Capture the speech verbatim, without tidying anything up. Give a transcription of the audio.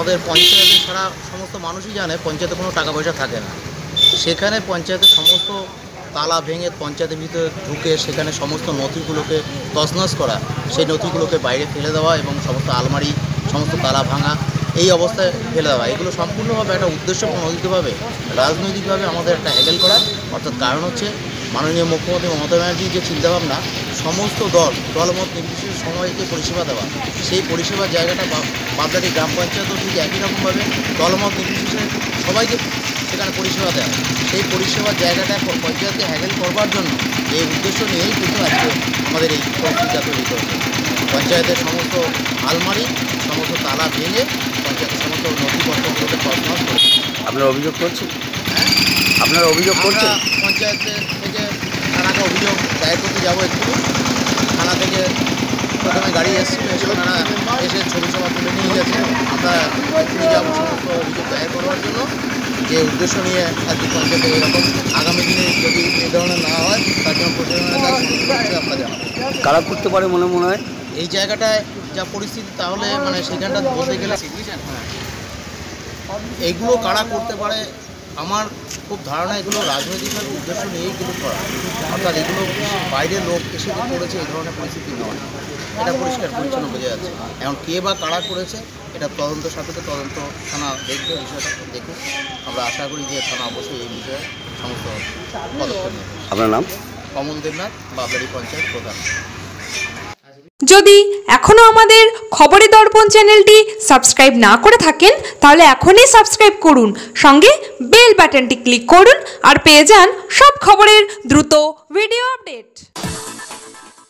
আমাদের পঞ্চায়েতে ছাড়া সমস্ত মানুষই জানে পঞ্চায়েতে কোনো টাকা পয়সা থাকে না। সেখানে পঞ্চায়েতের সমস্ত তালা ভেঙে পঞ্চায়েতের ভিতরে ঢুকে সেখানে সমস্ত নথিগুলোকে তছনছ করা, সেই নথিগুলোকে বাইরে ফেলে দেওয়া এবং সমস্ত আলমারি সমস্ত তালা ভাঙা এই অবস্থায় ফেলে দেওয়া, এগুলো সম্পূর্ণভাবে একটা উদ্দেশ্য প্রণোদিতভাবে রাজনৈতিকভাবে আমাদের একটা হ্যান্ডেল করা। অর্থাৎ কারণ হচ্ছে মাননীয় মুখ্যমন্ত্রী মমতা ব্যানার্জির যে চিন্তাভাবনা সমস্ত দল দলমত নির্বিশেষে সবাইকে পরিষেবা দেওয়া, সেই পরিষেবার জায়গাটা বাদলাটি গ্রাম পঞ্চায়েতও ঠিক একই রকমভাবে দলমত নির্বিশেষে সবাইকে সেখানে পরিষেবা দেয়। সেই পরিষেবার জায়গাটা পঞ্চায়েতকে হ্যান্ডেল করবার জন্য এই উদ্দেশ্য নিয়েই কিন্তু আজকে আমাদের এই পরিস্থিতিটা তৈরি করেছে। পঞ্চায়েতের সমস্ত আলমারি সমস্ত তালা ভেঙে পঞ্চায়েতের সমস্ত নথিপত্রগুলোকে তছনছ করে। আপনারা অভিযোগ করছেন? হ্যাঁ, আপনারা অভিযোগ করছেন? পঞ্চায়েতের থেকে থানাকে অভিযোগ দায়ের করতে যাবো একটু। থানা থেকে প্রথমে গাড়ি এসেছিল, এসে ওনারা এসে ছবি সভা তুলে নিয়ে গেছে। আমরা এক্ষুনি যাবো সমস্ত অভিযোগ দায়ের করবার জন্য, যে উদ্দেশ্য নিয়ে আজকে পঞ্চায়েতে এরকম আগামী দিনে যদি এই ধরনের না হয় তার জন্য প্রশাসনের কাজ আমরা জানাবো। কারা করতে পারে মনে মনে হয় এই জায়গাটায় যা পরিস্থিতি, তাহলে মানে সেখানটা বলতে গেলে হ্যাঁ এইগুলো কারা করতে পারে আমার খুব ধারণা এগুলো রাজনৈতিকভাবে উদ্দেশ্য নিয়েই কিন্তু করা। অর্থাৎ এগুলো বাইরের লোক এসে যে করেছে এই ধরনের পরিস্থিতি নয়, এটা পরিষ্কার পরিচ্ছন্ন বোঝা যাচ্ছে। এখন কে বা কারা করেছে এটা তদন্ত সাপেক্ষে তদন্ত থানা দেখবে, বিষয়টা দেখুক। আমরা আশা করি যে থানা অবশ্যই এই বিষয়ে সমস্ত পদক্ষেপ নেবে। আপনার নাম? কমল দেবনাথ, বাবলারি পঞ্চায়েত প্রধান। যদি এখনও আমাদের খবরের দর্পণ চ্যানেলটি সাবস্ক্রাইব না করে থাকেন তাহলে এখনই সাবস্ক্রাইব করুন, সঙ্গে বেল বাটনটি ক্লিক করুন আর পেয়ে যান সব খবরের দ্রুত ভিডিও আপডেট।